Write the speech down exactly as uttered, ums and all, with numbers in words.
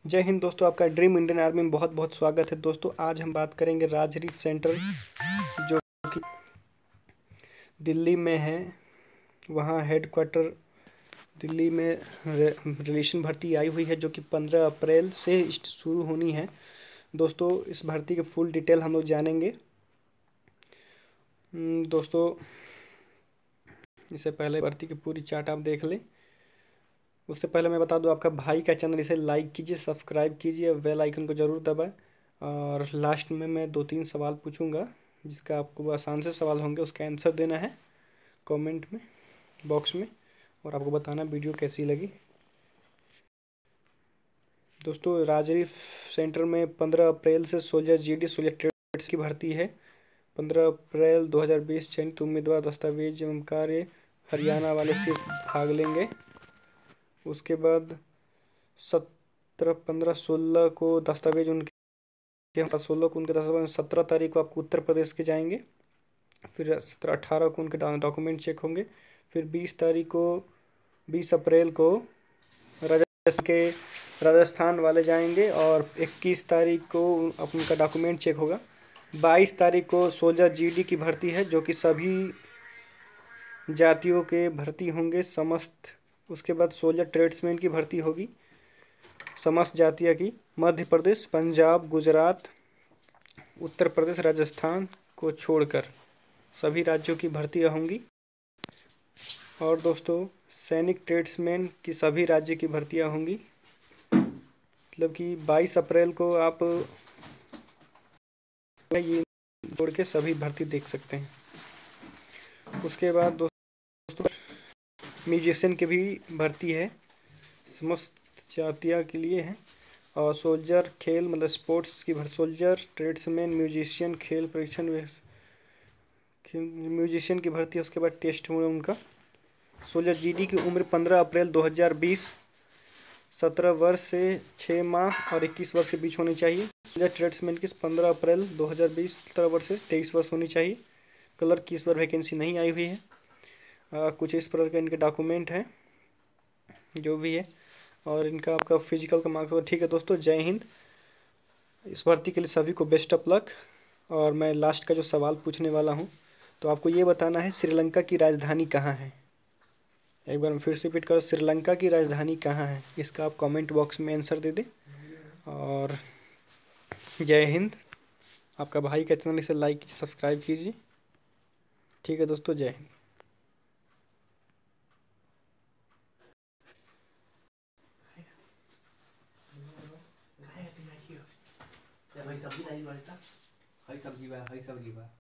जय हिंद दोस्तों, आपका ड्रीम इंडियन आर्मी में बहुत बहुत स्वागत है। दोस्तों आज हम बात करेंगे राजरीफ सेंटर जो कि दिल्ली में है। वहाँ हेडक्वार्टर दिल्ली में रिलेशन भर्ती आई हुई है जो कि पंद्रह अप्रैल से शुरू होनी है। दोस्तों इस भर्ती के फुल डिटेल हम लोग जानेंगे। हम्म, दोस्तों इससे पहले भर्ती की पूरी चार्ट आप देख लें। उससे पहले मैं बता दूं, आपका भाई का चैनल, इसे लाइक कीजिए, सब्सक्राइब कीजिए, बेल आइकन को ज़रूर दबाएं। और लास्ट में मैं दो तीन सवाल पूछूंगा जिसका आपको आसान से सवाल होंगे, उसका आंसर देना है कमेंट में बॉक्स में, और आपको बताना वीडियो कैसी लगी। दोस्तों राजरी सेंटर में पंद्रह अप्रैल से सोलह जी डी सोलह ट्रेड्स की भर्ती है। पंद्रह अप्रैल दो हज़ार बीस चयनित उम्मीदवार दस्तावेज एवं कार्य हरियाणा वाले से भाग लेंगे। उसके बाद सत्रह पंद्रह सोलह को दस्तावेज उनके सोलह को उनके दस्तावेज सत्रह तारीख को आपको उत्तर प्रदेश के जाएंगे। फिर सत्रह अठारह को उनके डॉक्यूमेंट चेक होंगे। फिर बीस तारीख को बीस अप्रैल को राजस्थान के राजस्थान वाले जाएंगे और इक्कीस तारीख को उनका डॉक्यूमेंट चेक होगा। बाईस तारीख को सोलह जीडी की भर्ती है जो कि सभी जातियों के भर्ती होंगे समस्त। उसके बाद सोलह ट्रेड्समैन की भर्ती होगी समस्त जातियों की। मध्य प्रदेश, पंजाब, गुजरात, उत्तर प्रदेश, राजस्थान को छोड़कर सभी राज्यों की भर्तियां होंगी। और दोस्तों सैनिक ट्रेड्समैन की सभी राज्य की भर्तियां होंगी। मतलब कि बाईस अप्रैल को आप ये जोड़ के सभी भर्ती देख सकते हैं। उसके बाद दोस्तों म्यूजिशियन की भी भर्ती है, समस्त जातियों के लिए है। और सोल्जर खेल मतलब स्पोर्ट्स की भर्ती, सोल्जर, ट्रेड्समैन, म्यूजिशियन, खेल परीक्षण म्यूजिशियन की भर्ती है। उसके बाद टेस्ट हुआ उनका। सोल्जर जीडी की उम्र पंद्रह अप्रैल दो हज़ार बीस सत्रह वर्ष से छः माह और इक्कीस वर्ष के बीच होनी चाहिए। सोल्जर ट्रेड्समैन की पंद्रह अप्रैल दो हज़ार बीस सत्रह वर्ष से तेईस वर्ष होनी चाहिए। कलर की इस बार वैकेंसी नहीं आई हुई है। आ, कुछ इस प्रकार के इनके डॉक्यूमेंट हैं जो भी है, और इनका आपका फिजिकल का मार्क्स। ठीक है दोस्तों, जय हिंद। इस भर्ती के लिए सभी को बेस्ट ऑफ लक। और मैं लास्ट का जो सवाल पूछने वाला हूँ, तो आपको ये बताना है श्रीलंका की राजधानी कहाँ है। एक बार मैं फिर से रिपीट करूँ, श्रीलंका की राजधानी कहाँ है, इसका आप कमेंट बॉक्स में आंसर दे दें। और जय हिंद। आपका भाई का चैनल, इसे लाइक कीजिए, सब्सक्राइब कीजिए। ठीक है दोस्तों, जय हिंद। भाई सब्जी नहीं बनता, हरी सब्जी बा, हरी सब्जी बा।